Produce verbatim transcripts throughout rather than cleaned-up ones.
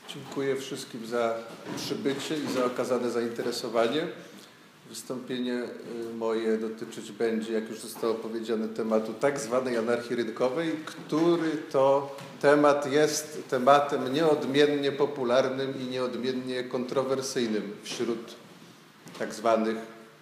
Dziękuję wszystkim za przybycie i za okazane zainteresowanie. Wystąpienie moje dotyczyć będzie, jak już zostało powiedziane, tematu tak zwanej anarchii rynkowej, który to temat jest tematem nieodmiennie popularnym i nieodmiennie kontrowersyjnym wśród tak zwanych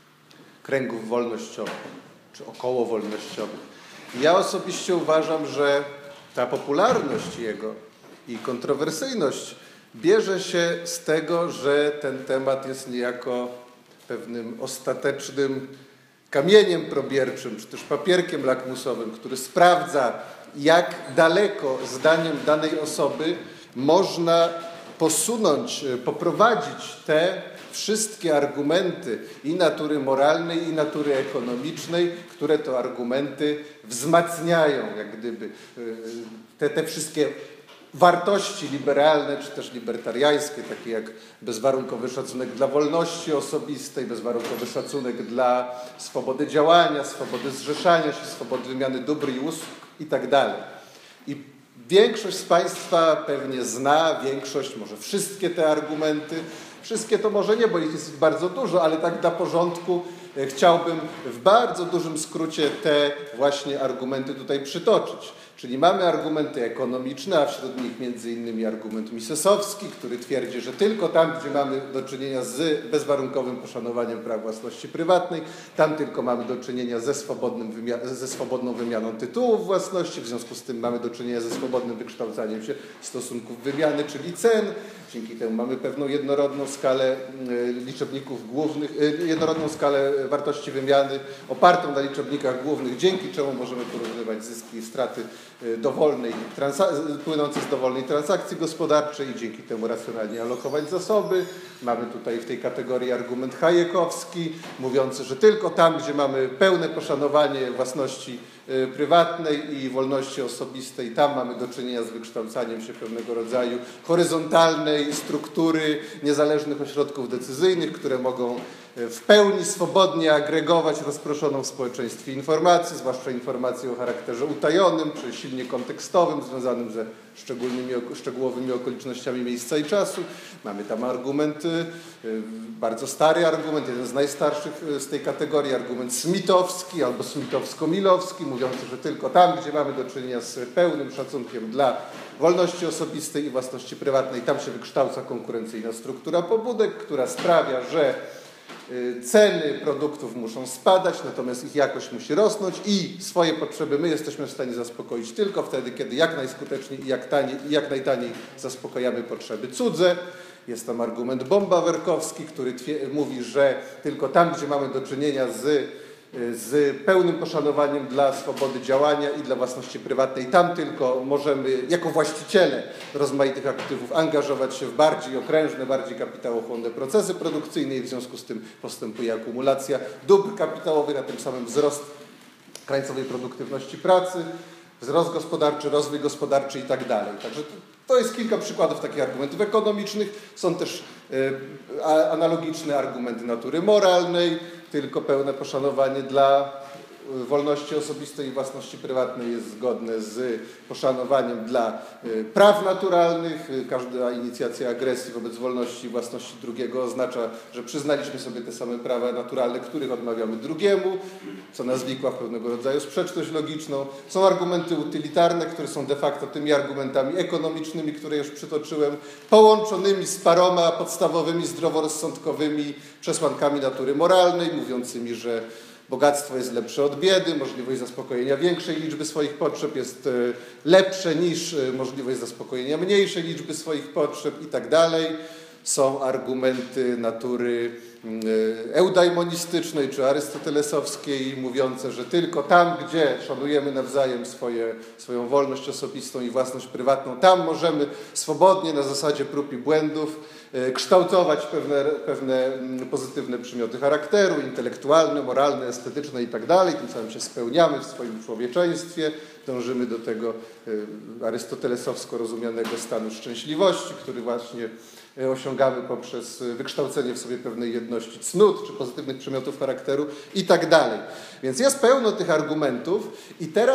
kręgów wolnościowych czy okołowolnościowych. Ja osobiście uważam, że ta popularność jego i kontrowersyjność bierze się z tego, że ten temat jest niejako pewnym ostatecznym kamieniem probierczym, czy też papierkiem lakmusowym, który sprawdza, jak daleko zdaniem danej osoby można posunąć, poprowadzić te wszystkie argumenty i natury moralnej, i natury ekonomicznej, które to argumenty wzmacniają, jak gdyby te, te wszystkie wartości liberalne, czy też libertariańskie, takie jak bezwarunkowy szacunek dla wolności osobistej, bezwarunkowy szacunek dla swobody działania, swobody zrzeszania się, swobody wymiany dóbr i usług i tak dalej. I większość z Państwa pewnie zna, większość, może wszystkie te argumenty. Wszystkie to może nie, bo ich jest bardzo dużo, ale tak dla porządku chciałbym w bardzo dużym skrócie te właśnie argumenty tutaj przytoczyć. Czyli mamy argumenty ekonomiczne, a wśród nich między innymi argument misesowski, który twierdzi, że tylko tam, gdzie mamy do czynienia z bezwarunkowym poszanowaniem praw własności prywatnej, tam tylko mamy do czynienia ze, swobodnym wymi- ze swobodną wymianą tytułów własności, w związku z tym mamy do czynienia ze swobodnym wykształcaniem się stosunków wymiany, czyli cen. Dzięki temu mamy pewną jednorodną skalę liczebników głównych, jednorodną skalę wartości wymiany opartą na liczebnikach głównych, dzięki czemu możemy porównywać zyski i straty dowolnej, płynące z dowolnej transakcji gospodarczej i dzięki temu racjonalnie alokować zasoby. Mamy tutaj w tej kategorii argument hayekowski, mówiący, że tylko tam, gdzie mamy pełne poszanowanie własności prywatnej i wolności osobistej, tam mamy do czynienia z wykształcaniem się pewnego rodzaju horyzontalnej struktury niezależnych ośrodków decyzyjnych, które mogą w pełni swobodnie agregować rozproszoną w społeczeństwie informację, zwłaszcza informację o charakterze utajonym czy silnie kontekstowym, związanym ze szczególnymi, szczegółowymi okolicznościami miejsca i czasu. Mamy tam argument, bardzo stary argument, jeden z najstarszych z tej kategorii, argument smithowski albo smithowsko-milowski, mówiący, że tylko tam, gdzie mamy do czynienia z pełnym szacunkiem dla wolności osobistej i własności prywatnej, tam się wykształca konkurencyjna struktura pobudek, która sprawia, że ceny produktów muszą spadać, natomiast ich jakość musi rosnąć i swoje potrzeby my jesteśmy w stanie zaspokoić tylko wtedy, kiedy jak najskuteczniej i jak, taniej, i jak najtaniej zaspokajamy potrzeby cudze. Jest tam argument bombawerkowski, który twie, mówi, że tylko tam, gdzie mamy do czynienia z, z pełnym poszanowaniem dla swobody działania i dla własności prywatnej, tam tylko możemy jako właściciele rozmaitych aktywów angażować się w bardziej okrężne, bardziej kapitałochłonne procesy produkcyjne i w związku z tym postępuje akumulacja dóbr kapitałowych, a tym samym wzrost krańcowej produktywności pracy, wzrost gospodarczy, rozwój gospodarczy i tak dalej. Także to jest kilka przykładów takich argumentów ekonomicznych. Są też y, analogiczne argumenty natury moralnej, tylko pełne poszanowanie dla wolności osobistej i własności prywatnej jest zgodne z poszanowaniem dla praw naturalnych. Każda inicjacja agresji wobec wolności i własności drugiego oznacza, że przyznaliśmy sobie te same prawa naturalne, których odmawiamy drugiemu, co nas wikła w pewnego rodzaju sprzeczność logiczną. Są argumenty utylitarne, które są de facto tymi argumentami ekonomicznymi, które już przytoczyłem, połączonymi z paroma podstawowymi, zdroworozsądkowymi przesłankami natury moralnej, mówiącymi, że bogactwo jest lepsze od biedy, możliwość zaspokojenia większej liczby swoich potrzeb jest lepsze niż możliwość zaspokojenia mniejszej liczby swoich potrzeb i tak dalej. Są argumenty natury eudaimonistycznej czy arystotelesowskiej, mówiące, że tylko tam, gdzie szanujemy nawzajem swoje, swoją wolność osobistą i własność prywatną, tam możemy swobodnie na zasadzie prób i błędów kształtować pewne, pewne pozytywne przymioty charakteru, intelektualne, moralne, estetyczne i tak dalej. Tym samym się spełniamy w swoim człowieczeństwie, dążymy do tego arystotelesowsko rozumianego stanu szczęśliwości, który właśnie osiągamy poprzez wykształcenie w sobie pewnej jedności cnót czy pozytywnych przymiotów charakteru i tak dalej. Więc jest pełno tych argumentów i teraz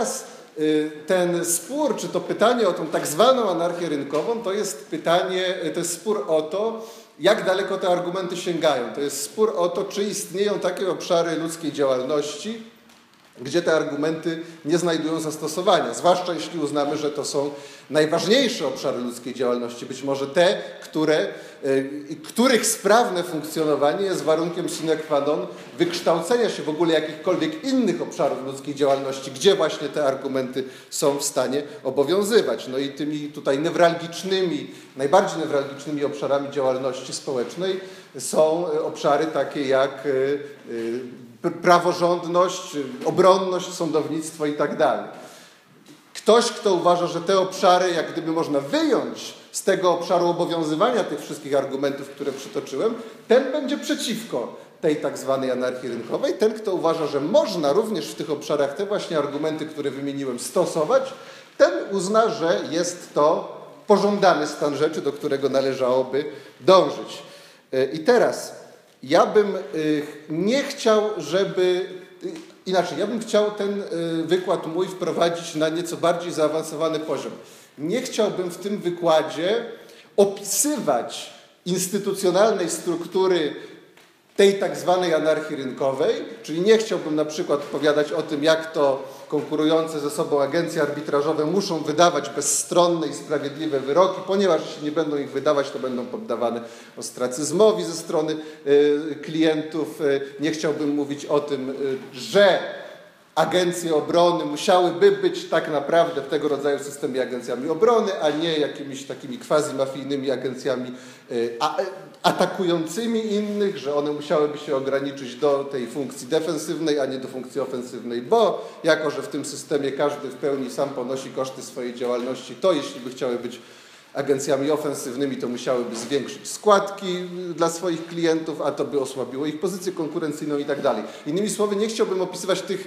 ten spór, czy to pytanie o tą tak zwaną anarchię rynkową, to jest pytanie, to jest spór o to, jak daleko te argumenty sięgają. To jest spór o to, czy istnieją takie obszary ludzkiej działalności, gdzie te argumenty nie znajdują zastosowania. Zwłaszcza jeśli uznamy, że to są najważniejsze obszary ludzkiej działalności. Być może te, które, których sprawne funkcjonowanie jest warunkiem sine qua non wykształcenia się w ogóle jakichkolwiek innych obszarów ludzkiej działalności, gdzie właśnie te argumenty są w stanie obowiązywać. No i tymi tutaj newralgicznymi, najbardziej newralgicznymi obszarami działalności społecznej są obszary takie jak praworządność, obronność, sądownictwo i tak dalej. Ktoś, kto uważa, że te obszary jak gdyby można wyjąć z tego obszaru obowiązywania tych wszystkich argumentów, które przytoczyłem, ten będzie przeciwko tej tak zwanej anarchii rynkowej. Ten, kto uważa, że można również w tych obszarach te właśnie argumenty, które wymieniłem, stosować, ten uzna, że jest to pożądany stan rzeczy, do którego należałoby dążyć. I teraz ja bym nie chciał, żeby... Inaczej, ja bym chciał ten wykład mój wprowadzić na nieco bardziej zaawansowany poziom. Nie chciałbym w tym wykładzie opisywać instytucjonalnej struktury tej tak zwanej anarchii rynkowej, czyli nie chciałbym na przykład opowiadać o tym, jak to konkurujące ze sobą agencje arbitrażowe muszą wydawać bezstronne i sprawiedliwe wyroki, ponieważ jeśli nie będą ich wydawać, to będą poddawane ostracyzmowi ze strony y, klientów. Y, nie chciałbym mówić o tym, y, że agencje obrony musiałyby być tak naprawdę w tego rodzaju systemie agencjami obrony, a nie jakimiś takimi quasi-mafijnymi agencjami y, a, atakującymi innych, że one musiałyby się ograniczyć do tej funkcji defensywnej, a nie do funkcji ofensywnej, bo jako, że w tym systemie każdy w pełni sam ponosi koszty swojej działalności, to jeśli by chciały być agencjami ofensywnymi, to musiałyby zwiększyć składki dla swoich klientów, a to by osłabiło ich pozycję konkurencyjną i tak dalej. Innymi słowy, nie chciałbym opisywać tych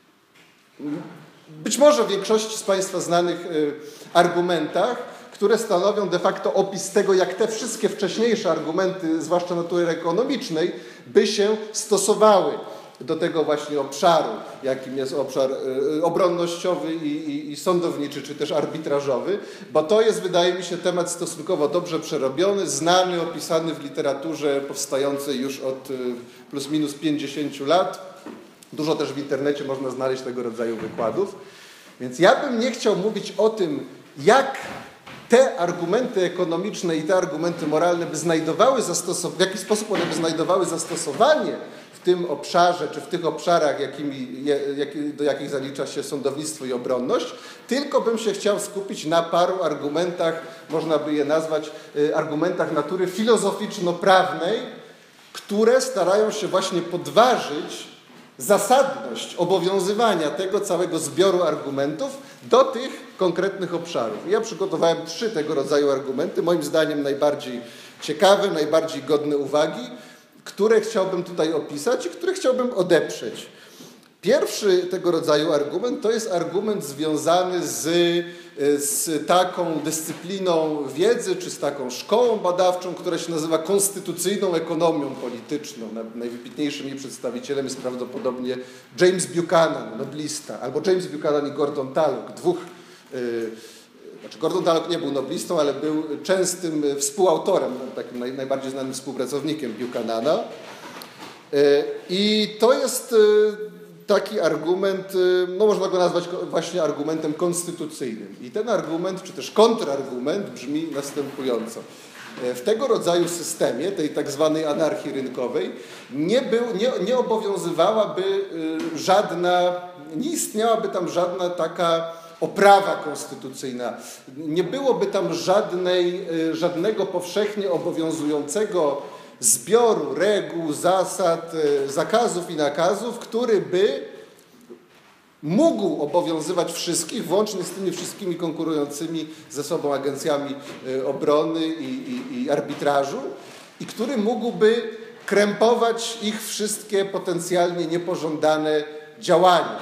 być może w większości z Państwa znanych argumentach, które stanowią de facto opis tego, jak te wszystkie wcześniejsze argumenty, zwłaszcza natury ekonomicznej, by się stosowały do tego właśnie obszaru, jakim jest obszar obronnościowy i, i, i sądowniczy, czy też arbitrażowy, bo to jest, wydaje mi się, temat stosunkowo dobrze przerobiony, znany, opisany w literaturze powstającej już od plus minus pięćdziesięciu lat. Dużo też w internecie można znaleźć tego rodzaju wykładów. Więc ja bym nie chciał mówić o tym, jak te argumenty ekonomiczne i te argumenty moralne by znajdowały zastosowanie, w jaki sposób one by znajdowały zastosowanie w tym obszarze, czy w tych obszarach, jakimi, jak, do jakich zalicza się sądownictwo i obronność, tylko bym się chciał skupić na paru argumentach, można by je nazwać argumentach natury filozoficzno-prawnej, które starają się właśnie podważyć zasadność obowiązywania tego całego zbioru argumentów do tych konkretnych obszarów. Ja przygotowałem trzy tego rodzaju argumenty, moim zdaniem najbardziej ciekawe, najbardziej godne uwagi, które chciałbym tutaj opisać i które chciałbym odeprzeć. Pierwszy tego rodzaju argument to jest argument związany z, z taką dyscypliną wiedzy, czy z taką szkołą badawczą, która się nazywa konstytucyjną ekonomią polityczną. Najwybitniejszym jej przedstawicielem jest prawdopodobnie James Buchanan, noblista, albo James Buchanan i Gordon Tullock, dwóch, yy, znaczy Gordon Tullock nie był noblistą, ale był częstym współautorem, takim naj, najbardziej znanym współpracownikiem Buchanana. Yy, I to jest yy, taki argument, no można go nazwać właśnie argumentem konstytucyjnym. I ten argument, czy też kontrargument brzmi następująco. W tego rodzaju systemie, tej tak zwanej anarchii rynkowej, nie, był, nie, nie obowiązywałaby żadna, nie istniałaby tam żadna taka oprawa konstytucyjna. Nie byłoby tam żadnej, żadnego powszechnie obowiązującego zbioru reguł, zasad, zakazów i nakazów, który by mógł obowiązywać wszystkich, włącznie z tymi wszystkimi konkurującymi ze sobą agencjami obrony i, i, i arbitrażu i który mógłby krępować ich wszystkie potencjalnie niepożądane działania.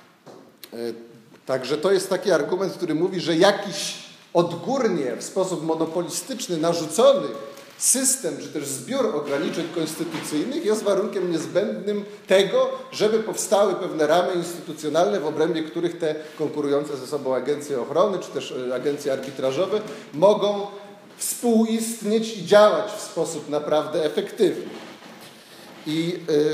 Także to jest taki argument, który mówi, że jakiś odgórnie w sposób monopolistyczny narzucony system, czy też zbiór ograniczeń konstytucyjnych jest warunkiem niezbędnym tego, żeby powstały pewne ramy instytucjonalne, w obrębie których te konkurujące ze sobą agencje ochrony, czy też agencje arbitrażowe mogą współistnieć i działać w sposób naprawdę efektywny. I yy,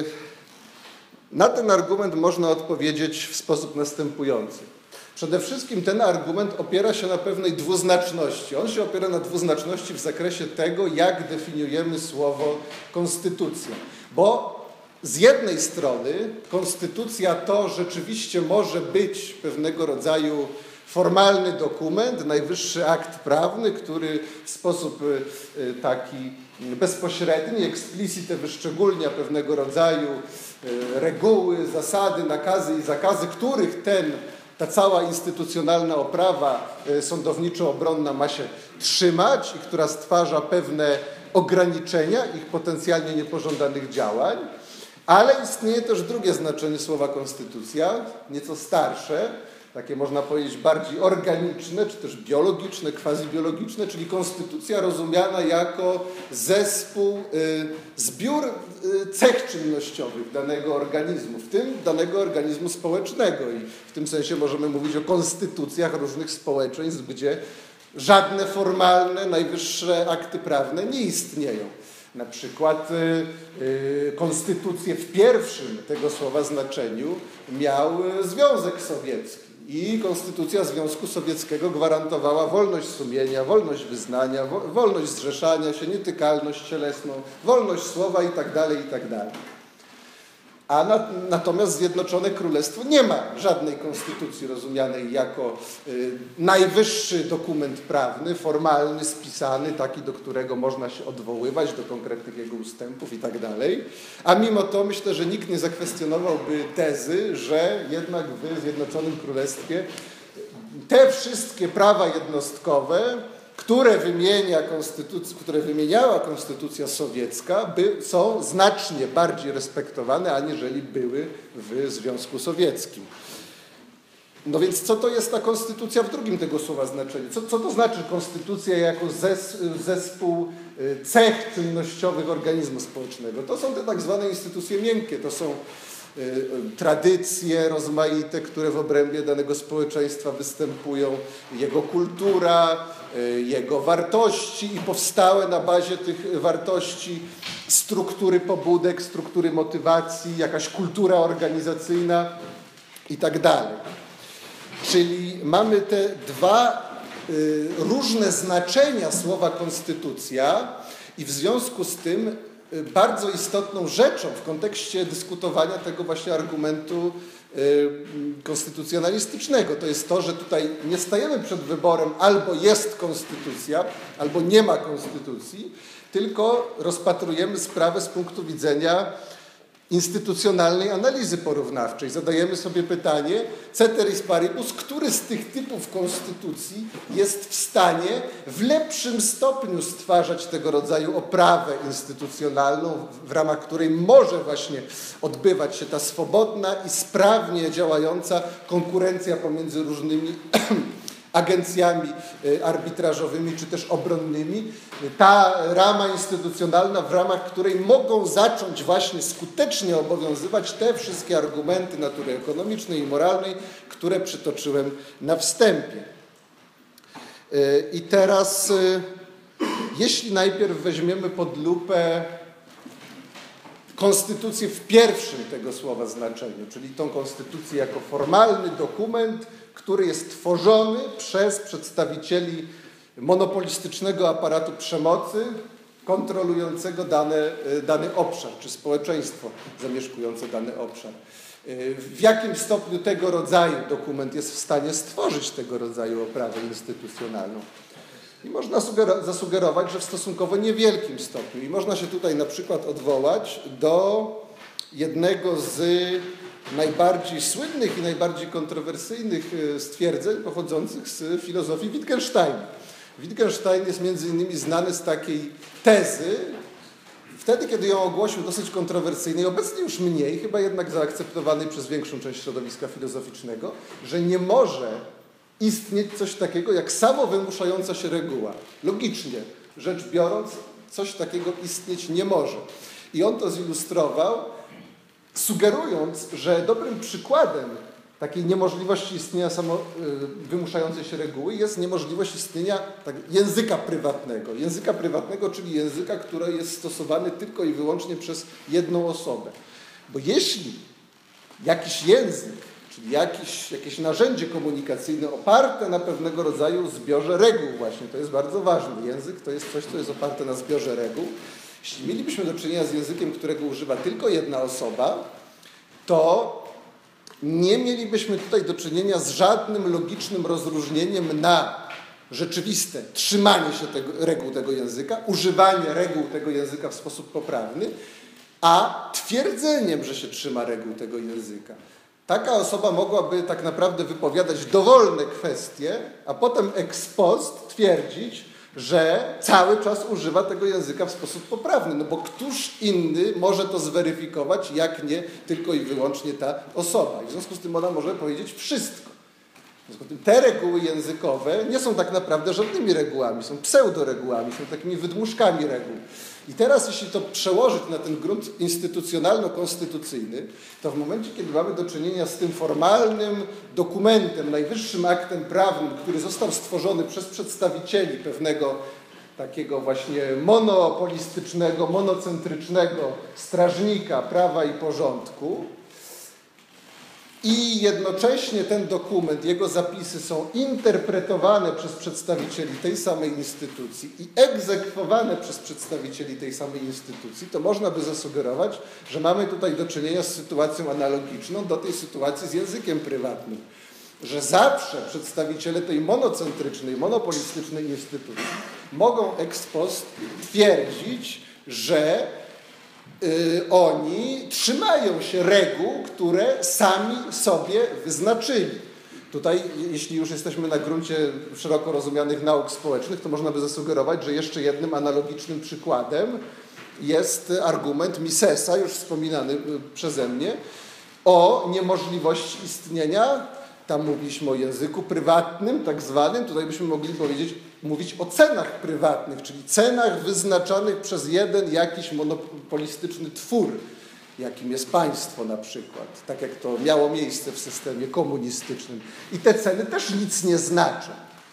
na ten argument można odpowiedzieć w sposób następujący. Przede wszystkim ten argument opiera się na pewnej dwuznaczności. On się opiera na dwuznaczności w zakresie tego, jak definiujemy słowo konstytucja. Bo z jednej strony konstytucja to rzeczywiście może być pewnego rodzaju formalny dokument, najwyższy akt prawny, który w sposób taki bezpośredni, explicite wyszczególnia pewnego rodzaju reguły, zasady, nakazy i zakazy, których ten ta cała instytucjonalna oprawa sądowniczo-obronna ma się trzymać i która stwarza pewne ograniczenia ich potencjalnie niepożądanych działań, ale istnieje też drugie znaczenie słowa konstytucja, nieco starsze, takie można powiedzieć bardziej organiczne, czy też biologiczne, quasi-biologiczne, czyli konstytucja rozumiana jako zespół, zbiór cech czynnościowych danego organizmu, w tym danego organizmu społecznego. I w tym sensie możemy mówić o konstytucjach różnych społeczeństw, gdzie żadne formalne, najwyższe akty prawne nie istnieją. Na przykład y, y, konstytucję w pierwszym tego słowa znaczeniu miał Związek Sowiecki. I konstytucja Związku Sowieckiego gwarantowała wolność sumienia, wolność wyznania, wo, wolność zrzeszania się, nietykalność cielesną, wolność słowa itd., itd. A na, natomiast Zjednoczone Królestwo nie ma żadnej konstytucji rozumianej jako y, najwyższy dokument prawny, formalny, spisany, taki, do którego można się odwoływać, do konkretnych jego ustępów itd. A mimo to myślę, że nikt nie zakwestionowałby tezy, że jednak w Zjednoczonym Królestwie te wszystkie prawa jednostkowe, które wymienia konstytucja, które wymieniała konstytucja sowiecka, by, są znacznie bardziej respektowane, aniżeli były w Związku Sowieckim. No więc co to jest ta konstytucja w drugim tego słowa znaczeniu? Co, co to znaczy konstytucja jako zes, zespół cech czynnościowych organizmu społecznego? To są te tak zwane instytucje miękkie, to są tradycje rozmaite, które w obrębie danego społeczeństwa występują, jego kultura, jego wartości i powstałe na bazie tych wartości struktury pobudek, struktury motywacji, jakaś kultura organizacyjna i tak dalej. Czyli mamy te dwa y, różne znaczenia słowa konstytucja i w związku z tym bardzo istotną rzeczą w kontekście dyskutowania tego właśnie argumentu y, konstytucjonalistycznego to jest to, że tutaj nie stajemy przed wyborem albo jest konstytucja, albo nie ma konstytucji, tylko rozpatrujemy sprawę z punktu widzenia instytucjonalnej analizy porównawczej. Zadajemy sobie pytanie, ceteris paribus, który z tych typów konstytucji jest w stanie w lepszym stopniu stwarzać tego rodzaju oprawę instytucjonalną, w ramach której może właśnie odbywać się ta swobodna i sprawnie działająca konkurencja pomiędzy różnymi agencjami arbitrażowymi czy też obronnymi, ta rama instytucjonalna, w ramach której mogą zacząć właśnie skutecznie obowiązywać te wszystkie argumenty natury ekonomicznej i moralnej, które przytoczyłem na wstępie. I teraz, jeśli najpierw weźmiemy pod lupę konstytucję w pierwszym tego słowa znaczeniu, czyli tą konstytucję jako formalny dokument, który jest tworzony przez przedstawicieli monopolistycznego aparatu przemocy kontrolującego dane, dany obszar, czy społeczeństwo zamieszkujące dany obszar. W jakim stopniu tego rodzaju dokument jest w stanie stworzyć tego rodzaju oprawę instytucjonalną? I można zasugerować, że w stosunkowo niewielkim stopniu. I można się tutaj na przykład odwołać do jednego z najbardziej słynnych i najbardziej kontrowersyjnych stwierdzeń pochodzących z filozofii Wittgensteina. Wittgenstein jest między innymi znany z takiej tezy, wtedy, kiedy ją ogłosił, dosyć kontrowersyjnej, obecnie już mniej, chyba jednak zaakceptowanej przez większą część środowiska filozoficznego, że nie może istnieć coś takiego jak samowymuszająca się reguła. Logicznie rzecz biorąc, Coś takiego istnieć nie może. I on to zilustrował, sugerując, że dobrym przykładem takiej niemożliwości istnienia samo, wymuszającej się reguły jest niemożliwość istnienia tak, języka prywatnego. Języka prywatnego, czyli języka, który jest stosowany tylko i wyłącznie przez jedną osobę. Bo jeśli jakiś język, czyli jakiś, jakieś narzędzie komunikacyjne oparte na pewnego rodzaju zbiorze reguł właśnie, to jest bardzo ważne. Język to jest coś, co jest oparte na zbiorze reguł. Jeśli mielibyśmy do czynienia z językiem, którego używa tylko jedna osoba, to nie mielibyśmy tutaj do czynienia z żadnym logicznym rozróżnieniem na rzeczywiste trzymanie się tego, reguł tego języka, używanie reguł tego języka w sposób poprawny, a twierdzeniem, że się trzyma reguł tego języka. Taka osoba mogłaby tak naprawdę wypowiadać dowolne kwestie, a potem ex post twierdzić, że cały czas używa tego języka w sposób poprawny. No bo któż inny może to zweryfikować, jak nie tylko i wyłącznie ta osoba. I w związku z tym ona może powiedzieć wszystko. W związku z tym te reguły językowe nie są tak naprawdę żadnymi regułami, są pseudoregułami, są takimi wydmuszkami reguł. I teraz jeśli to przełożyć na ten grunt instytucjonalno-konstytucyjny, to w momencie, kiedy mamy do czynienia z tym formalnym dokumentem, najwyższym aktem prawnym, który został stworzony przez przedstawicieli pewnego takiego właśnie monopolistycznego, monocentrycznego strażnika prawa i porządku, i jednocześnie ten dokument, jego zapisy są interpretowane przez przedstawicieli tej samej instytucji i egzekwowane przez przedstawicieli tej samej instytucji, to można by zasugerować, że mamy tutaj do czynienia z sytuacją analogiczną do tej sytuacji z językiem prywatnym. Że zawsze przedstawiciele tej monocentrycznej, monopolistycznej instytucji mogą ex post twierdzić, że Yy, oni trzymają się reguł, które sami sobie wyznaczyli. Tutaj, jeśli już jesteśmy na gruncie szeroko rozumianych nauk społecznych, to można by zasugerować, że jeszcze jednym analogicznym przykładem jest argument Misesa, już wspominany przeze mnie, o niemożliwości istnienia, tam mówiliśmy o języku prywatnym, tak zwanym, tutaj byśmy mogli powiedzieć, mówić o cenach prywatnych, czyli cenach wyznaczanych przez jeden jakiś monopolistyczny twór, jakim jest państwo na przykład, tak jak to miało miejsce w systemie komunistycznym. I te ceny też nic nie znaczą.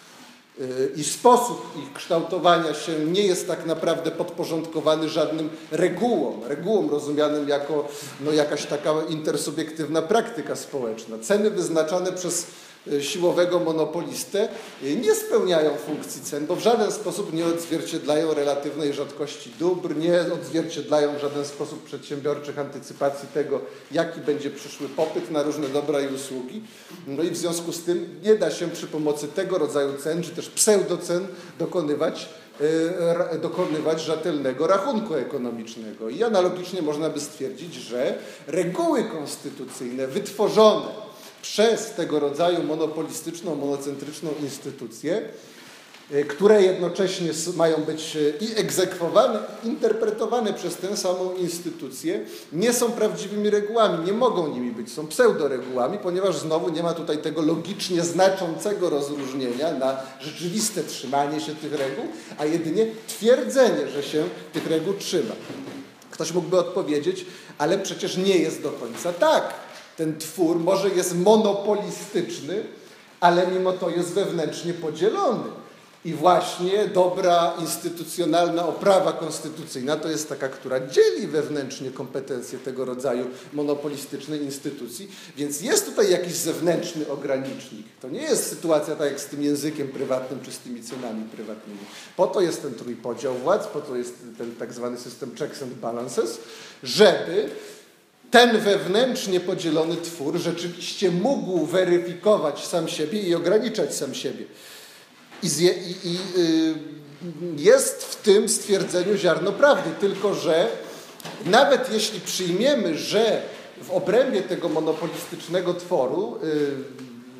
I sposób ich kształtowania się nie jest tak naprawdę podporządkowany żadnym regułom, regułom rozumianym jako no, jakaś taka intersubiektywna praktyka społeczna. Ceny wyznaczane przez siłowego monopolistę nie spełniają funkcji cen, bo w żaden sposób nie odzwierciedlają relatywnej rzadkości dóbr, nie odzwierciedlają w żaden sposób przedsiębiorczych antycypacji tego, jaki będzie przyszły popyt na różne dobra i usługi. No i w związku z tym nie da się przy pomocy tego rodzaju cen, czy też pseudocen dokonywać, yy, dokonywać rzetelnego rachunku ekonomicznego. I analogicznie można by stwierdzić, że reguły konstytucyjne wytworzone przez tego rodzaju monopolistyczną, monocentryczną instytucję, które jednocześnie mają być i egzekwowane, i interpretowane przez tę samą instytucję, nie są prawdziwymi regułami, nie mogą nimi być, są pseudoregułami, ponieważ znowu nie ma tutaj tego logicznie znaczącego rozróżnienia na rzeczywiste trzymanie się tych reguł, a jedynie twierdzenie, że się tych reguł trzyma. Ktoś mógłby odpowiedzieć, ale przecież nie jest do końca tak. Ten twór może jest monopolistyczny, ale mimo to jest wewnętrznie podzielony. I właśnie dobra instytucjonalna oprawa konstytucyjna to jest taka, która dzieli wewnętrznie kompetencje tego rodzaju monopolistycznej instytucji, więc jest tutaj jakiś zewnętrzny ogranicznik. To nie jest sytuacja tak jak z tym językiem prywatnym czy z tymi cenami prywatnymi. Po to jest ten trójpodział władz, po to jest ten tak zwany system checks and balances, żeby ten wewnętrznie podzielony twór rzeczywiście mógł weryfikować sam siebie i ograniczać sam siebie. I, zje, i, i y, jest w tym stwierdzeniu ziarno prawdy, tylko że nawet jeśli przyjmiemy, że w obrębie tego monopolistycznego tworu, y,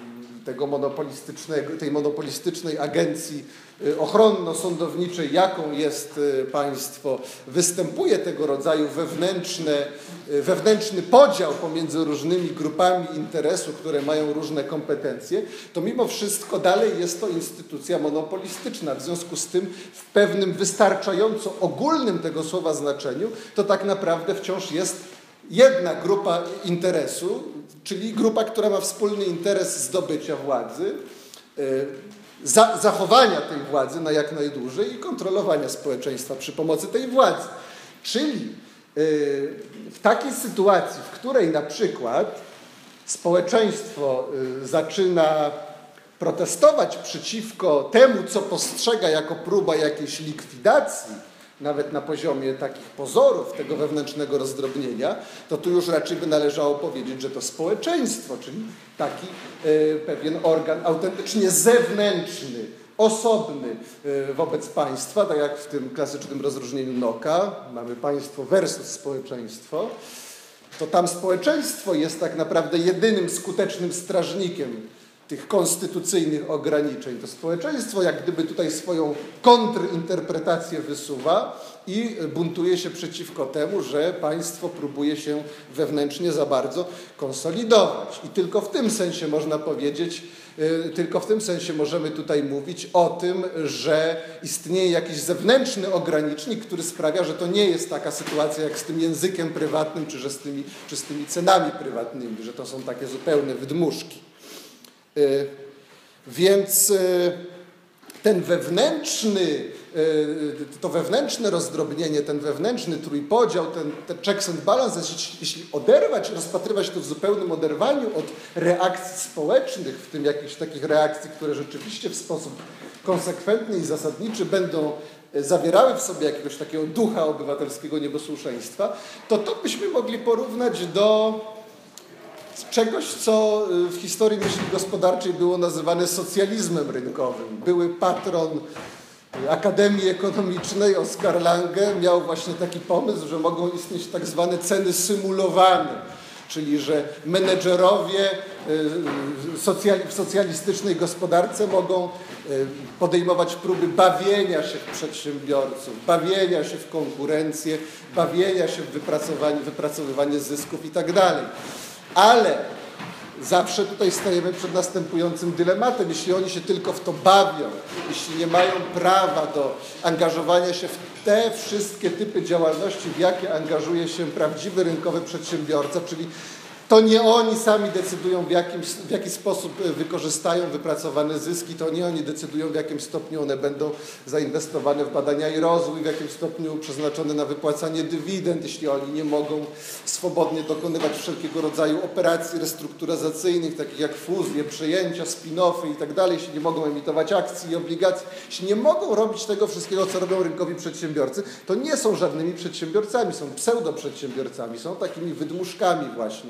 tego monopolistycznego, tej monopolistycznej agencji ochronno-sądowniczej, jaką jest państwo, występuje tego rodzaju wewnętrzne, wewnętrzny podział pomiędzy różnymi grupami interesu, które mają różne kompetencje, to mimo wszystko dalej jest to instytucja monopolistyczna. W związku z tym w pewnym wystarczająco ogólnym tego słowa znaczeniu to tak naprawdę wciąż jest jedna grupa interesu, czyli grupa, która ma wspólny interes zdobycia władzy, za, zachowania tej władzy na jak najdłużej i kontrolowania społeczeństwa przy pomocy tej władzy. Czyli w takiej sytuacji, w której na przykład społeczeństwo zaczyna protestować przeciwko temu, co postrzega jako próba jakiejś likwidacji, nawet na poziomie takich pozorów tego wewnętrznego rozdrobnienia, to tu już raczej by należało powiedzieć, że to społeczeństwo, czyli taki y, pewien organ autentycznie zewnętrzny, osobny y, wobec państwa, tak jak w tym klasycznym rozróżnieniu Nocka, mamy państwo versus społeczeństwo, to tam społeczeństwo jest tak naprawdę jedynym skutecznym strażnikiem tych konstytucyjnych ograniczeń. To społeczeństwo jak gdyby tutaj swoją kontrinterpretację wysuwa i buntuje się przeciwko temu, że państwo próbuje się wewnętrznie za bardzo konsolidować. I tylko w tym sensie można powiedzieć, tylko w tym sensie możemy tutaj mówić o tym, że istnieje jakiś zewnętrzny ogranicznik, który sprawia, że to nie jest taka sytuacja jak z tym językiem prywatnym, czy, że z tymi, czy z tymi cenami prywatnymi, że to są takie zupełne wydmuszki. Więc ten wewnętrzny, to wewnętrzne rozdrobnienie, ten wewnętrzny trójpodział, ten, ten checks and balances, jeśli oderwać, rozpatrywać to w zupełnym oderwaniu od reakcji społecznych, w tym jakichś takich reakcji, które rzeczywiście w sposób konsekwentny i zasadniczy będą zawierały w sobie jakiegoś takiego ducha obywatelskiego niebosłuszeństwa, to to byśmy mogli porównać do czegoś, co w historii myśli gospodarczej było nazywane socjalizmem rynkowym. Były patron Akademii Ekonomicznej Oskar Lange miał właśnie taki pomysł, że mogą istnieć tak zwane ceny symulowane, czyli że menedżerowie w socjalistycznej gospodarce mogą podejmować próby bawienia się w przedsiębiorców, bawienia się w konkurencję, bawienia się w wypracowanie, wypracowywanie zysków i tak dalej. Ale zawsze tutaj stajemy przed następującym dylematem. Jeśli oni się tylko w to bawią, jeśli nie mają prawa do angażowania się w te wszystkie typy działalności, w jakie angażuje się prawdziwy rynkowy przedsiębiorca, czyli to nie oni sami decydują, w, jakim, w jaki sposób wykorzystają wypracowane zyski, to nie oni decydują, w jakim stopniu one będą zainwestowane w badania i rozwój, w jakim stopniu przeznaczone na wypłacanie dywidend, jeśli oni nie mogą swobodnie dokonywać wszelkiego rodzaju operacji restrukturyzacyjnych, takich jak fuzje, przejęcia, spin-offy i tak dalej, jeśli nie mogą emitować akcji i obligacji, jeśli nie mogą robić tego wszystkiego, co robią rynkowi przedsiębiorcy, to nie są żadnymi przedsiębiorcami, są pseudoprzedsiębiorcami, są takimi wydmuszkami właśnie.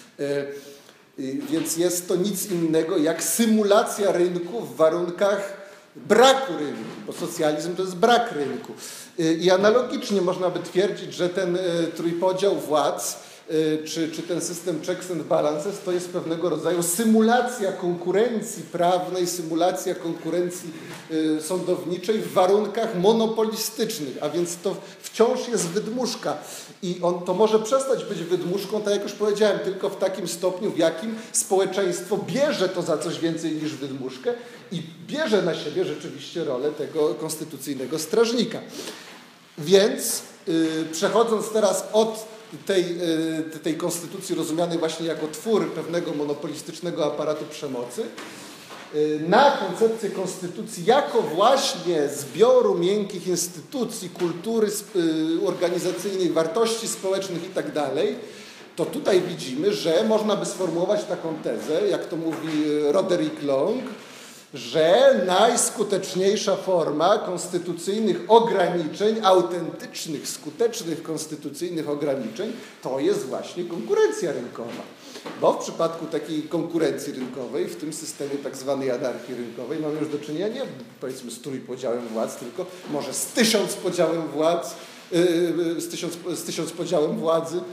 Więc jest to nic innego jak symulacja rynku w warunkach braku rynku, bo socjalizm to jest brak rynku. I analogicznie można by twierdzić, że ten trójpodział władz, czy, czy ten system checks and balances to jest pewnego rodzaju symulacja konkurencji prawnej, symulacja konkurencji sądowniczej w warunkach monopolistycznych, a więc to wciąż jest wydmuszka. I on to może przestać być wydmuszką, tak jak już powiedziałem, tylko w takim stopniu, w jakim społeczeństwo bierze to za coś więcej niż wydmuszkę i bierze na siebie rzeczywiście rolę tego konstytucyjnego strażnika. Więc yy, przechodząc teraz od tej, yy, tej konstytucji rozumianej właśnie jako twór pewnego monopolistycznego aparatu przemocy, na koncepcję konstytucji jako właśnie zbioru miękkich instytucji, kultury organizacyjnej, wartości społecznych i tak dalej, to tutaj widzimy, że można by sformułować taką tezę, jak to mówi Roderick Long, że najskuteczniejsza forma konstytucyjnych ograniczeń, autentycznych, skutecznych konstytucyjnych ograniczeń, to jest właśnie konkurencja rynkowa. Bo w przypadku takiej konkurencji rynkowej, w tym systemie tak zwanej anarchii rynkowej, mamy już do czynienia nie powiedzmy z trójpodziałem władz, tylko może z tysiąc podziałem władz, z tysiąc, z tysiąc podziałem władzy,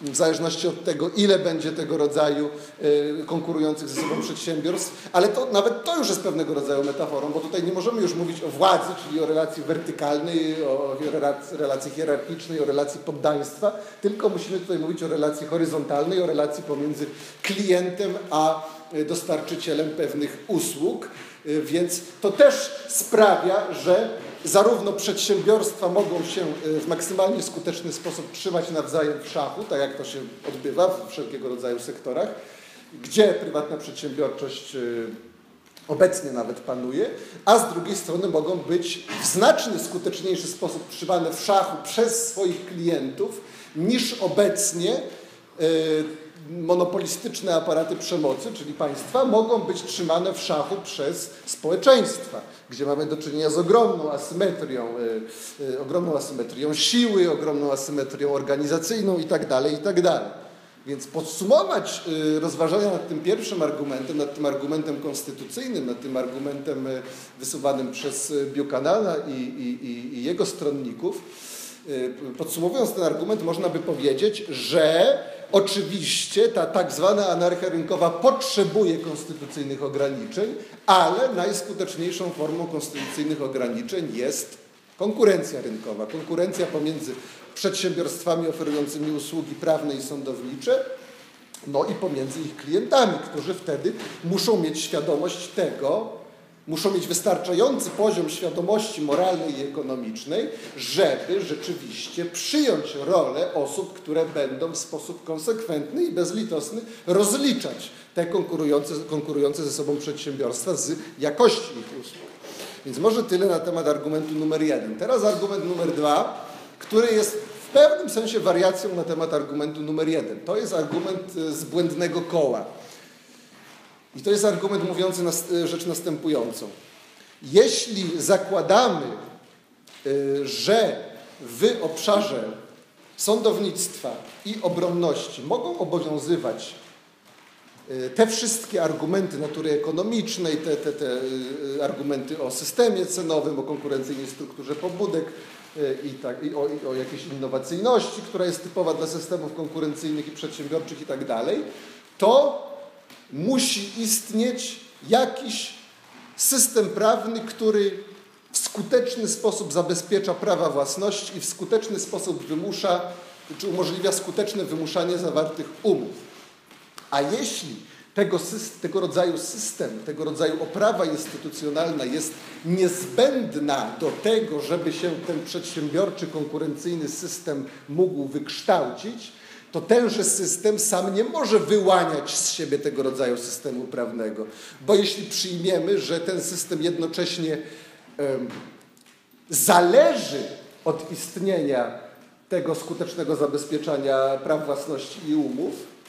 w zależności od tego, ile będzie tego rodzaju konkurujących ze sobą przedsiębiorstw, ale to nawet to już jest pewnego rodzaju metaforą, bo tutaj nie możemy już mówić o władzy, czyli o relacji wertykalnej, o relacji hierarchicznej, o relacji poddaństwa, tylko musimy tutaj mówić o relacji horyzontalnej, o relacji pomiędzy klientem a dostarczycielem pewnych usług, więc to też sprawia, że zarówno przedsiębiorstwa mogą się w maksymalnie skuteczny sposób trzymać nawzajem w szachu, tak jak to się odbywa w wszelkiego rodzaju sektorach, gdzie prywatna przedsiębiorczość obecnie nawet panuje, a z drugiej strony mogą być w znacznie skuteczniejszy sposób trzymane w szachu przez swoich klientów niż obecnie monopolistyczne aparaty przemocy, czyli państwa, mogą być trzymane w szachu przez społeczeństwa, gdzie mamy do czynienia z ogromną asymetrią, y, y, ogromną asymetrią siły, ogromną asymetrią organizacyjną itd., itd. Więc podsumować y, rozważania nad tym pierwszym argumentem, nad tym argumentem konstytucyjnym, nad tym argumentem y, wysuwanym przez Buchanana i, i, i, i jego stronników, y, podsumowując ten argument, można by powiedzieć, że oczywiście ta tak zwana anarchia rynkowa potrzebuje konstytucyjnych ograniczeń, ale najskuteczniejszą formą konstytucyjnych ograniczeń jest konkurencja rynkowa. Konkurencja pomiędzy przedsiębiorstwami oferującymi usługi prawne i sądownicze, no i pomiędzy ich klientami, którzy wtedy muszą mieć świadomość tego, muszą mieć wystarczający poziom świadomości moralnej i ekonomicznej, żeby rzeczywiście przyjąć rolę osób, które będą w sposób konsekwentny i bezlitosny rozliczać te konkurujące, konkurujące ze sobą przedsiębiorstwa z jakości ich usług. Więc może tyle na temat argumentu numer jeden. Teraz argument numer dwa, który jest w pewnym sensie wariacją na temat argumentu numer jeden. To jest argument z błędnego koła. I to jest argument mówiący nas, rzecz następującą. Jeśli zakładamy, że w obszarze sądownictwa i obronności mogą obowiązywać te wszystkie argumenty natury ekonomicznej, te, te, te argumenty o systemie cenowym, o konkurencyjnej strukturze pobudek i, tak, i, o, i o jakiejś innowacyjności, która jest typowa dla systemów konkurencyjnych i przedsiębiorczych i tak dalej, to musi istnieć jakiś system prawny, który w skuteczny sposób zabezpiecza prawa własności i w skuteczny sposób wymusza, czy umożliwia skuteczne wymuszanie zawartych umów. A jeśli tego, tego rodzaju system, tego rodzaju oprawa instytucjonalna jest niezbędna do tego, żeby się ten przedsiębiorczy, konkurencyjny system mógł wykształcić, to tenże system sam nie może wyłaniać z siebie tego rodzaju systemu prawnego. Bo jeśli przyjmiemy, że ten system jednocześnie um, zależy od istnienia tego skutecznego zabezpieczania praw własności i umów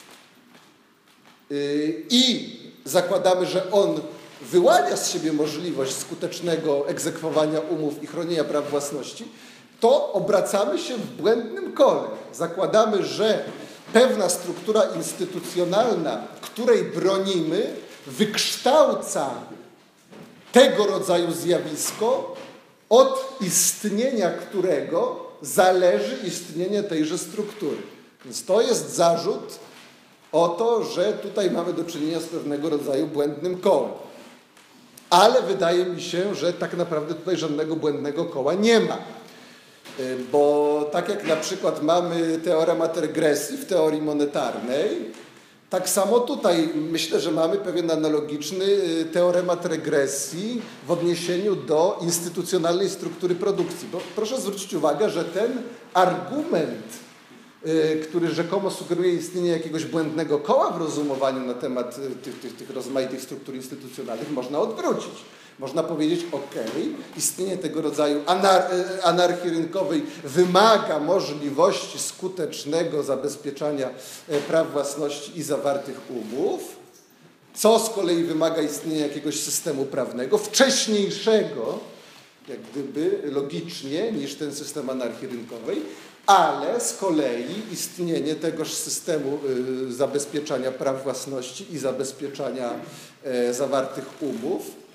yy, i zakładamy, że on wyłania z siebie możliwość skutecznego egzekwowania umów i chronienia praw własności, to obracamy się w błędnym kole. Zakładamy, że pewna struktura instytucjonalna, której bronimy, wykształca tego rodzaju zjawisko, od istnienia którego zależy istnienie tejże struktury. Więc to jest zarzut o to, że tutaj mamy do czynienia z pewnego rodzaju błędnym kołem. Ale wydaje mi się, że tak naprawdę tutaj żadnego błędnego koła nie ma. Bo tak jak na przykład mamy teoremat regresji w teorii monetarnej, tak samo tutaj myślę, że mamy pewien analogiczny teoremat regresji w odniesieniu do instytucjonalnej struktury produkcji. Bo proszę zwrócić uwagę, że ten argument, który rzekomo sugeruje istnienie jakiegoś błędnego koła w rozumowaniu na temat tych, tych, tych rozmaitych struktur instytucjonalnych, można odwrócić. Można powiedzieć, ok, istnienie tego rodzaju anar anarchii rynkowej wymaga możliwości skutecznego zabezpieczania praw własności i zawartych umów, co z kolei wymaga istnienia jakiegoś systemu prawnego, wcześniejszego, jak gdyby logicznie, niż ten system anarchii rynkowej, ale z kolei istnienie tegoż systemu y, zabezpieczania praw własności i zabezpieczania y, zawartych umów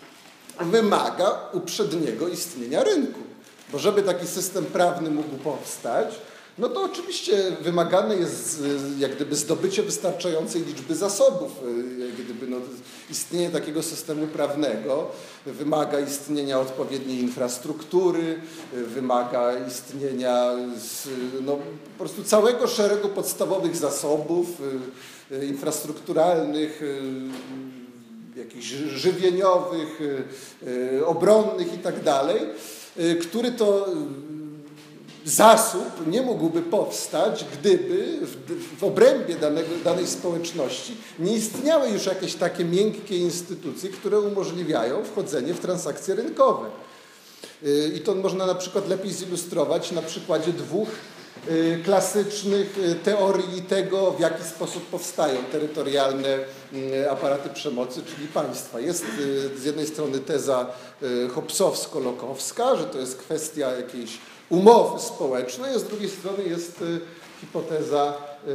wymaga uprzedniego istnienia rynku. Bo żeby taki system prawny mógł powstać, no to oczywiście wymagane jest jak gdyby zdobycie wystarczającej liczby zasobów. Jak gdyby no, istnienie takiego systemu prawnego wymaga istnienia odpowiedniej infrastruktury, wymaga istnienia no, po prostu całego szeregu podstawowych zasobów infrastrukturalnych, jakichś żywieniowych, obronnych i tak dalej, który to zasób nie mógłby powstać, gdyby w, w obrębie danego, danej społeczności nie istniały już jakieś takie miękkie instytucje, które umożliwiają wchodzenie w transakcje rynkowe. I to można na przykład lepiej zilustrować na przykładzie dwóch klasycznych teorii tego, w jaki sposób powstają terytorialne aparaty przemocy, czyli państwa. Jest z jednej strony teza hobbesowsko-lokowska, że to jest kwestia jakiejś umowy społecznej, a z drugiej strony jest hipoteza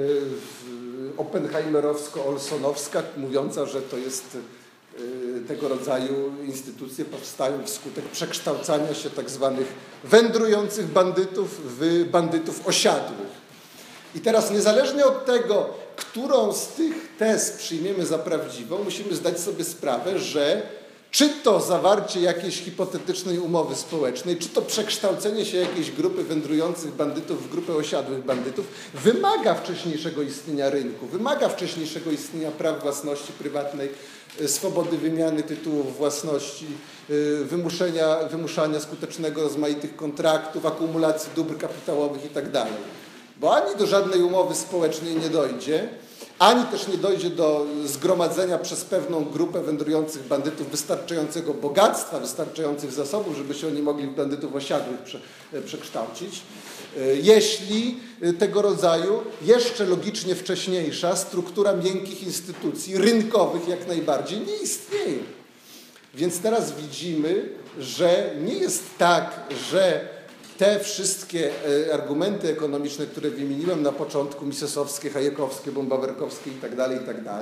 oppenheimerowsko-olsonowska, mówiąca, że to jest tego rodzaju instytucje powstają wskutek przekształcania się tak zwanych wędrujących bandytów w bandytów osiadłych. I teraz niezależnie od tego, którą z tych tez przyjmiemy za prawdziwą, musimy zdać sobie sprawę, że czy to zawarcie jakiejś hipotetycznej umowy społecznej, czy to przekształcenie się jakiejś grupy wędrujących bandytów w grupę osiadłych bandytów wymaga wcześniejszego istnienia rynku, wymaga wcześniejszego istnienia praw własności prywatnej, swobody wymiany tytułów własności, wymuszenia, wymuszania skutecznego rozmaitych kontraktów, akumulacji dóbr kapitałowych itd. Bo ani do żadnej umowy społecznej nie dojdzie, ani też nie dojdzie do zgromadzenia przez pewną grupę wędrujących bandytów wystarczającego bogactwa, wystarczających zasobów, żeby się oni mogli w bandytów osiadłych prze, przekształcić, jeśli tego rodzaju jeszcze logicznie wcześniejsza struktura miękkich instytucji, rynkowych jak najbardziej, nie istnieje. Więc teraz widzimy, że nie jest tak, że te wszystkie argumenty ekonomiczne, które wymieniłem na początku, misesowskie, hayekowskie, bombawerkowskie itd., itd.,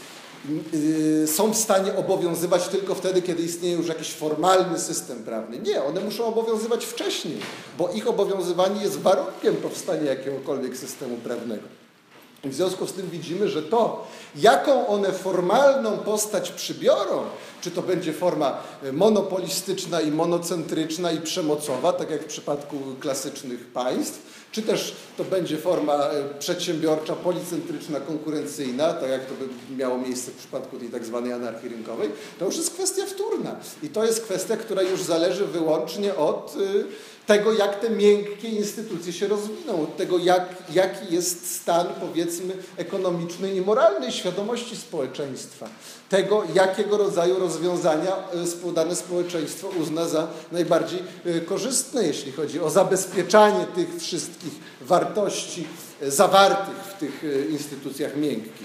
są w stanie obowiązywać tylko wtedy, kiedy istnieje już jakiś formalny system prawny. Nie, one muszą obowiązywać wcześniej, bo ich obowiązywanie jest warunkiem powstania jakiegokolwiek systemu prawnego. I w związku z tym widzimy, że to, jaką one formalną postać przybiorą, czy to będzie forma monopolistyczna i monocentryczna i przemocowa, tak jak w przypadku klasycznych państw, czy też to będzie forma przedsiębiorcza, policentryczna, konkurencyjna, tak jak to by miało miejsce w przypadku tej tak zwanej anarchii rynkowej, to już jest kwestia wtórna. I to jest kwestia, która już zależy wyłącznie od tego, jak te miękkie instytucje się rozwiną, od tego, jak, jaki jest stan, powiedzmy, ekonomicznej i moralnej świadomości społeczeństwa, tego, jakiego rodzaju rozwiązania dane społeczeństwo uzna za najbardziej korzystne, jeśli chodzi o zabezpieczanie tych wszystkich wartości zawartych w tych instytucjach miękkich.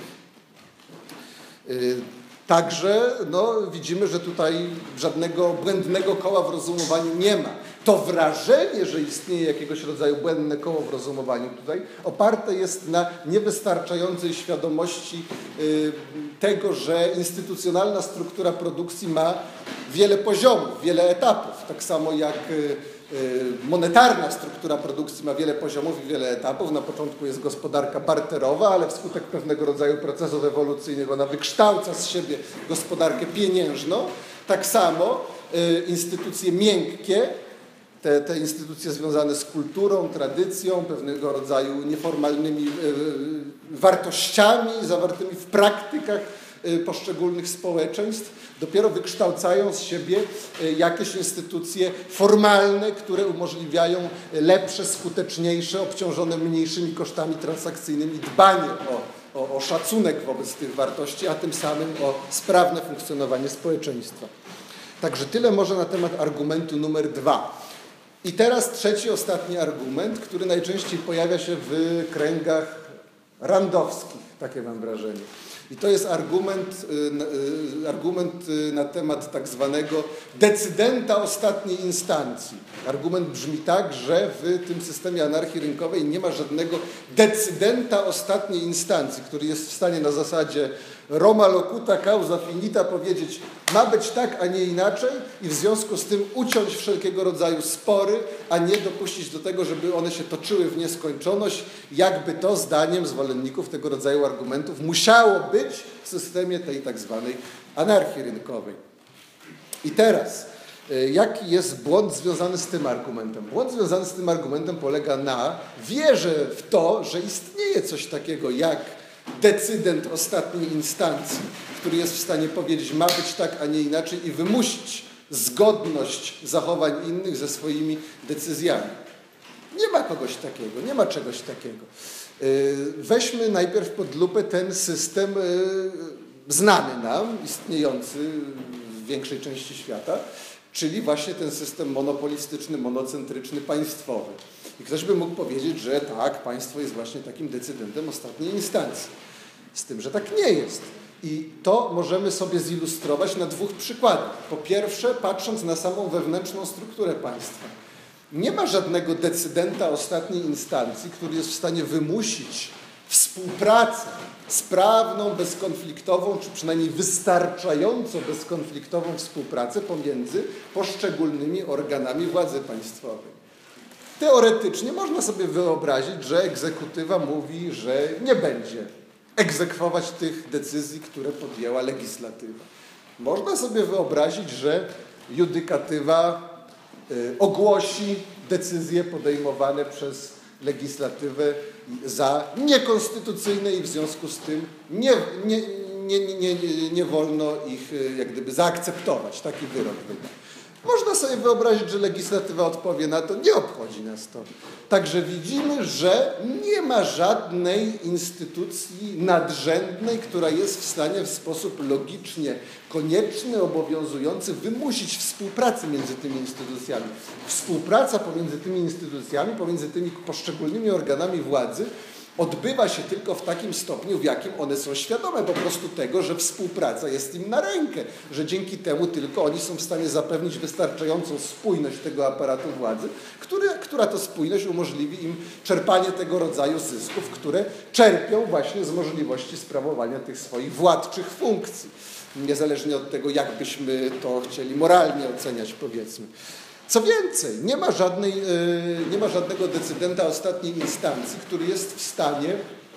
Także no, widzimy, że tutaj żadnego błędnego koła w rozumowaniu nie ma. To wrażenie, że istnieje jakiegoś rodzaju błędne koło w rozumowaniu tutaj, oparte jest na niewystarczającej świadomości y, tego, że instytucjonalna struktura produkcji ma wiele poziomów, wiele etapów. Tak samo jak y, monetarna struktura produkcji ma wiele poziomów i wiele etapów. Na początku jest gospodarka barterowa, ale wskutek pewnego rodzaju procesów ewolucyjnych ona wykształca z siebie gospodarkę pieniężną. Tak samo y, instytucje miękkie, te, te instytucje związane z kulturą, tradycją, pewnego rodzaju nieformalnymi y, wartościami zawartymi w praktykach y, poszczególnych społeczeństw, dopiero wykształcają z siebie jakieś instytucje formalne, które umożliwiają lepsze, skuteczniejsze, obciążone mniejszymi kosztami transakcyjnymi dbanie o, o, o szacunek wobec tych wartości, a tym samym o sprawne funkcjonowanie społeczeństwa. Także tyle może na temat argumentu numer dwa. I teraz trzeci, ostatni argument, który najczęściej pojawia się w kręgach randowskich, takie mam wrażenie. I to jest argument, argument na temat tak zwanego decydenta ostatniej instancji. Argument brzmi tak, że w tym systemie anarchii rynkowej nie ma żadnego decydenta ostatniej instancji, który jest w stanie na zasadzie Roma locuta causa finita powiedzieć ma być tak, a nie inaczej i w związku z tym uciąć wszelkiego rodzaju spory, a nie dopuścić do tego, żeby one się toczyły w nieskończoność, jakby to zdaniem zwolenników tego rodzaju argumentów musiało być w systemie tej tak zwanej anarchii rynkowej. I teraz, jaki jest błąd związany z tym argumentem? Błąd związany z tym argumentem polega na wierze w to, że istnieje coś takiego jak decydent ostatniej instancji, który jest w stanie powiedzieć, ma być tak, a nie inaczej i wymusić zgodność zachowań innych ze swoimi decyzjami. Nie ma kogoś takiego, nie ma czegoś takiego. Weźmy najpierw pod lupę ten system znany nam, istniejący w większej części świata, czyli właśnie ten system monopolistyczny, monocentryczny, państwowy. I ktoś by mógł powiedzieć, że tak, państwo jest właśnie takim decydentem ostatniej instancji. Z tym, że tak nie jest. I to możemy sobie zilustrować na dwóch przykładach. Po pierwsze, patrząc na samą wewnętrzną strukturę państwa. Nie ma żadnego decydenta ostatniej instancji, który jest w stanie wymusić współpracę sprawną, bezkonfliktową, czy przynajmniej wystarczająco bezkonfliktową współpracę pomiędzy poszczególnymi organami władzy państwowej. Teoretycznie można sobie wyobrazić, że egzekutywa mówi, że nie będzie egzekwować tych decyzji, które podjęła legislatywa. Można sobie wyobrazić, że judykatywa y, ogłosi decyzje podejmowane przez legislatywę za niekonstytucyjne i w związku z tym nie, nie, nie, nie, nie, nie wolno ich jak gdyby zaakceptować. Taki wyrok wyda. Można sobie wyobrazić, że legislatywa odpowie na to, nie obchodzi nas to. Także widzimy, że nie ma żadnej instytucji nadrzędnej, która jest w stanie w sposób logicznie konieczny, obowiązujący wymusić współpracę między tymi instytucjami. Współpraca pomiędzy tymi instytucjami, pomiędzy tymi poszczególnymi organami władzy odbywa się tylko w takim stopniu, w jakim one są świadome po prostu tego, że współpraca jest im na rękę, że dzięki temu tylko oni są w stanie zapewnić wystarczającą spójność tego aparatu władzy, który, która to spójność umożliwi im czerpanie tego rodzaju zysków, które czerpią właśnie z możliwości sprawowania tych swoich władczych funkcji. Niezależnie od tego, jak byśmy to chcieli moralnie oceniać, powiedzmy. Co więcej, nie ma, żadnej, nie ma żadnego decydenta ostatniej instancji, który jest w stanie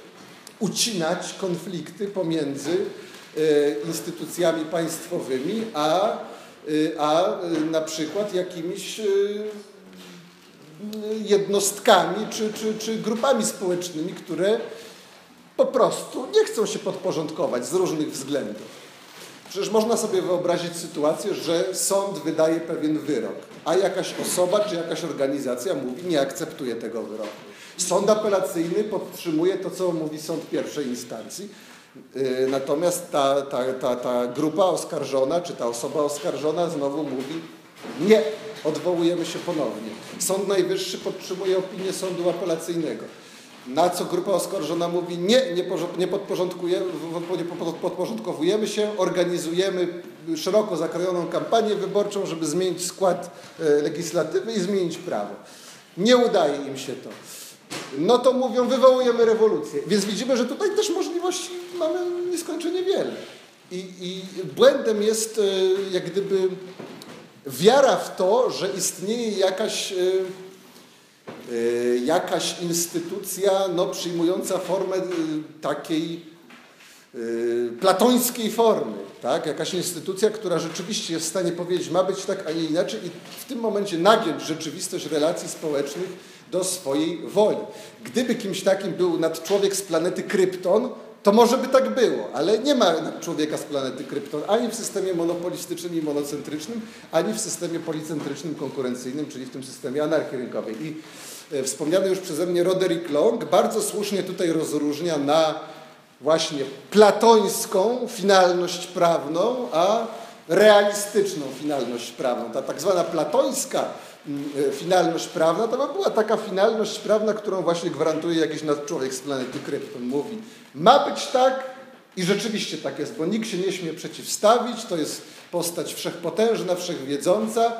ucinać konflikty pomiędzy instytucjami państwowymi, a, a na przykład jakimiś jednostkami czy, czy, czy grupami społecznymi, które po prostu nie chcą się podporządkować z różnych względów. Przecież można sobie wyobrazić sytuację, że sąd wydaje pewien wyrok, a jakaś osoba czy jakaś organizacja mówi, nie akceptuje tego wyroku. Sąd apelacyjny podtrzymuje to, co mówi sąd pierwszej instancji, natomiast ta, ta, ta, ta grupa oskarżona, czy ta osoba oskarżona znowu mówi, nie, odwołujemy się ponownie. Sąd Najwyższy podtrzymuje opinię sądu apelacyjnego. Na co grupa oskarżona mówi, nie, nie, nie podporządkowujemy się, organizujemy szeroko zakrojoną kampanię wyborczą, żeby zmienić skład legislatywy i zmienić prawo. Nie udaje im się to. No to mówią, wywołujemy rewolucję. Więc widzimy, że tutaj też możliwości mamy nieskończenie wiele. I, i błędem jest jak gdyby wiara w to, że istnieje jakaś jakaś instytucja no, przyjmująca formę takiej y, platońskiej formy, tak? Jakaś instytucja, która rzeczywiście jest w stanie powiedzieć, ma być tak, a nie inaczej i w tym momencie nagiąć rzeczywistość relacji społecznych do swojej woli. Gdyby kimś takim był nadczłowiek z planety Krypton, to może by tak było, ale nie ma człowieka z planety Krypton ani w systemie monopolistycznym i monocentrycznym, ani w systemie policentrycznym, konkurencyjnym, czyli w tym systemie anarchii rynkowej. I wspomniany już przeze mnie Roderick Long bardzo słusznie tutaj rozróżnia na właśnie platońską finalność prawną, a realistyczną finalność prawną. Ta tak zwana platońska finalność prawna to była taka finalność prawna, którą właśnie gwarantuje jakiś nadczłowiek z planety Krypton. Mówi, ma być tak i rzeczywiście tak jest, bo nikt się nie śmie przeciwstawić, to jest postać wszechpotężna, wszechwiedząca,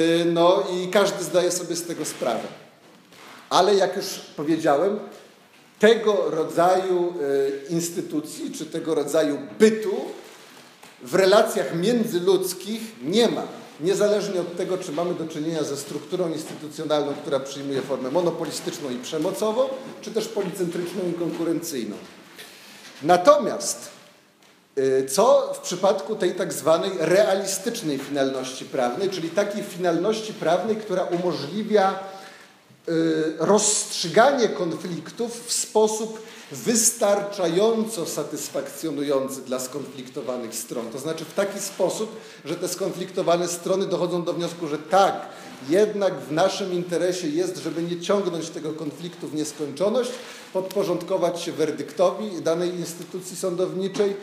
no i każdy zdaje sobie z tego sprawę. Ale jak już powiedziałem, tego rodzaju instytucji czy tego rodzaju bytu w relacjach międzyludzkich nie ma. Niezależnie od tego, czy mamy do czynienia ze strukturą instytucjonalną, która przyjmuje formę monopolistyczną i przemocową, czy też policentryczną i konkurencyjną. Natomiast co w przypadku tej tak zwanej realistycznej finalności prawnej, czyli takiej finalności prawnej, która umożliwia rozstrzyganie konfliktów w sposób wystarczająco satysfakcjonujący dla skonfliktowanych stron. To znaczy w taki sposób, że te skonfliktowane strony dochodzą do wniosku, że tak, jednak w naszym interesie jest, żeby nie ciągnąć tego konfliktu w nieskończoność, podporządkować się werdyktowi danej instytucji sądowniczej,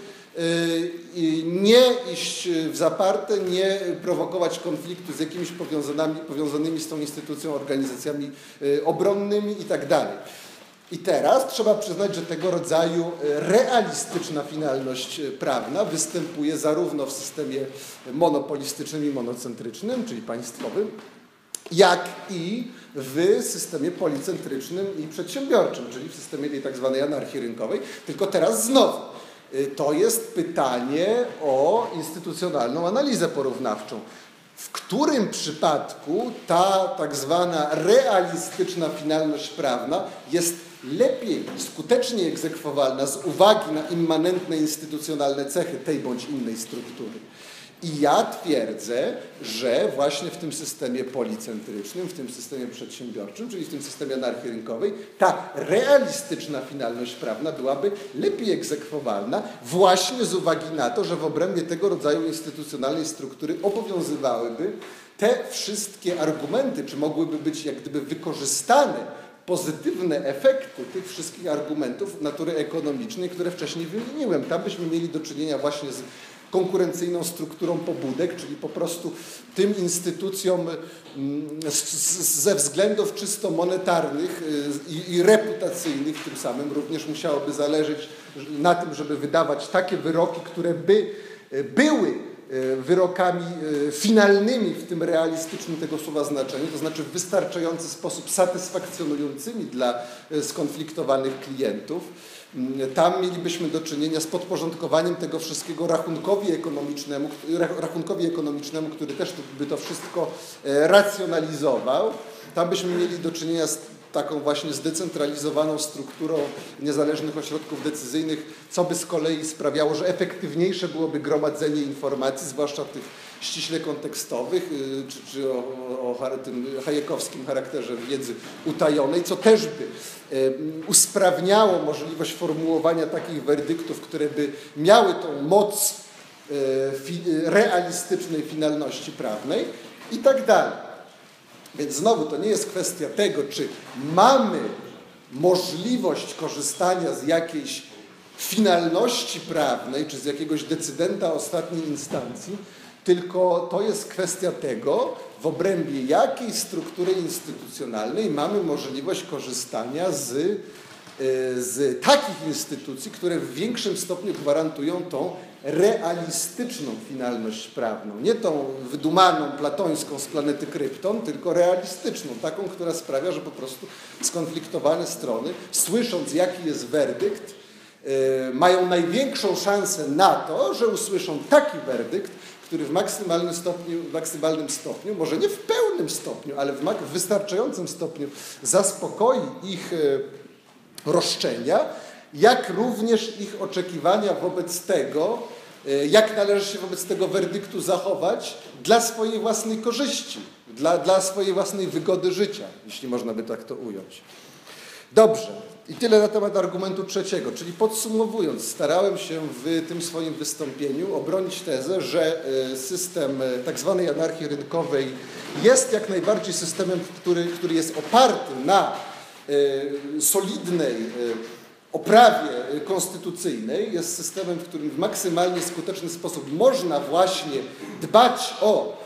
i nie iść w zaparte, nie prowokować konfliktu z jakimiś powiązanymi, powiązanymi z tą instytucją organizacjami obronnymi i tak dalej. I teraz trzeba przyznać, że tego rodzaju realistyczna finalność prawna występuje zarówno w systemie monopolistycznym i monocentrycznym, czyli państwowym, jak i w systemie policentrycznym i przedsiębiorczym, czyli w systemie tej tak zwanej anarchii rynkowej. Tylko teraz znowu, to jest pytanie o instytucjonalną analizę porównawczą. W którym przypadku ta tak zwana realistyczna finalność prawna jest lepiej, skutecznie egzekwowalna z uwagi na immanentne instytucjonalne cechy tej bądź innej struktury. I ja twierdzę, że właśnie w tym systemie policentrycznym, w tym systemie przedsiębiorczym, czyli w tym systemie anarchii rynkowej, ta realistyczna finalność prawna byłaby lepiej egzekwowalna właśnie z uwagi na to, że w obrębie tego rodzaju instytucjonalnej struktury obowiązywałyby te wszystkie argumenty, czy mogłyby być jak gdyby wykorzystane pozytywne efekty tych wszystkich argumentów natury ekonomicznej, które wcześniej wymieniłem. Tam byśmy mieli do czynienia właśnie z konkurencyjną strukturą pobudek, czyli po prostu tym instytucjom ze względów czysto monetarnych i, i reputacyjnych tym samym również musiałoby zależeć na tym, żeby wydawać takie wyroki, które by były wyrokami finalnymi w tym realistycznym tego słowa znaczeniu, to znaczy w wystarczający sposób satysfakcjonującymi dla skonfliktowanych klientów. Tam mielibyśmy do czynienia z podporządkowaniem tego wszystkiego rachunkowi ekonomicznemu, rachunkowi ekonomicznemu, który też by to wszystko racjonalizował. Tam byśmy mieli do czynienia z taką właśnie zdecentralizowaną strukturą niezależnych ośrodków decyzyjnych, co by z kolei sprawiało, że efektywniejsze byłoby gromadzenie informacji, zwłaszcza tych ściśle kontekstowych, czy, czy o, o tym hayekowskim charakterze wiedzy utajonej, co też by usprawniało możliwość formułowania takich werdyktów, które by miały tą moc realistycznej finalności prawnej i tak dalej. Więc znowu to nie jest kwestia tego, czy mamy możliwość korzystania z jakiejś finalności prawnej, czy z jakiegoś decydenta ostatniej instancji, tylko to jest kwestia tego, w obrębie jakiej struktury instytucjonalnej mamy możliwość korzystania z, z takich instytucji, które w większym stopniu gwarantują tą realistyczną finalność prawną. Nie tą wydumaną, platońską z planety Krypton, tylko realistyczną, taką, która sprawia, że po prostu skonfliktowane strony, słysząc jaki jest werdykt, yy, mają największą szansę na to, że usłyszą taki werdykt, który w maksymalnym stopniu, w maksymalnym stopniu, może nie w pełnym stopniu, ale w, w wystarczającym stopniu zaspokoi ich yy, roszczenia, jak również ich oczekiwania wobec tego, jak należy się wobec tego werdyktu zachować dla swojej własnej korzyści, dla, dla swojej własnej wygody życia, jeśli można by tak to ująć. Dobrze. I tyle na temat argumentu trzeciego, czyli podsumowując, starałem się w tym swoim wystąpieniu obronić tezę, że system tak zwanej anarchii rynkowej jest jak najbardziej systemem, który, który jest oparty na solidnej oprawie konstytucyjnej, jest systemem, w którym w maksymalnie skuteczny sposób można właśnie dbać o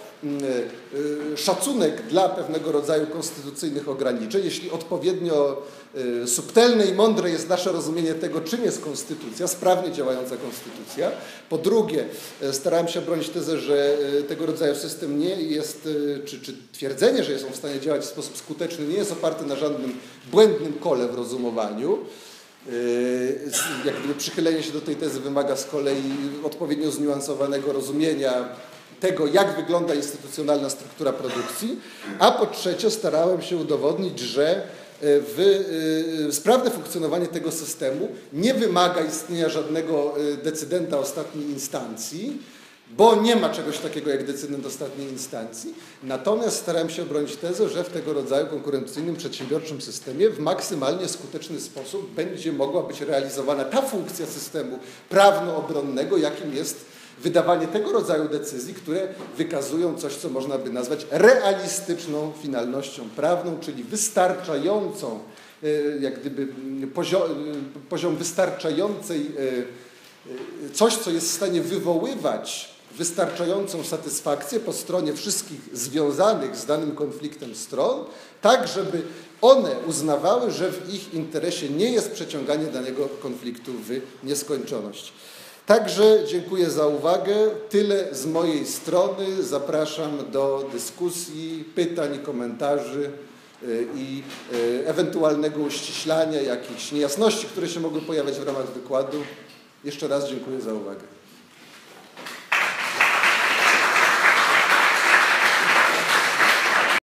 szacunek dla pewnego rodzaju konstytucyjnych ograniczeń, jeśli odpowiednio subtelne i mądre jest nasze rozumienie tego, czym jest konstytucja, sprawnie działająca konstytucja. Po drugie, starałem się bronić tezę, że tego rodzaju system nie jest, czy, czy twierdzenie, że jest on w stanie działać w sposób skuteczny, nie jest oparte na żadnym błędnym kole w rozumowaniu. Jak gdyby przychylenie się do tej tezy wymaga z kolei odpowiednio zniuansowanego rozumienia tego, jak wygląda instytucjonalna struktura produkcji, a po trzecie starałem się udowodnić, że w sprawne funkcjonowanie tego systemu nie wymaga istnienia żadnego decydenta ostatniej instancji, bo nie ma czegoś takiego jak decydent ostatniej instancji. Natomiast starałem się obronić tezę, że w tego rodzaju konkurencyjnym, przedsiębiorczym systemie w maksymalnie skuteczny sposób będzie mogła być realizowana ta funkcja systemu prawno-obronnego, jakim jest wydawanie tego rodzaju decyzji, które wykazują coś, co można by nazwać realistyczną finalnością prawną, czyli wystarczającą, jak gdyby poziom, poziom wystarczającej, coś, co jest w stanie wywoływać wystarczającą satysfakcję po stronie wszystkich związanych z danym konfliktem stron, tak żeby one uznawały, że w ich interesie nie jest przeciąganie danego konfliktu w nieskończoność. Także dziękuję za uwagę. Tyle z mojej strony. Zapraszam do dyskusji, pytań, komentarzy i ewentualnego uściślania jakichś niejasności, które się mogły pojawiać w ramach wykładu. Jeszcze raz dziękuję za uwagę.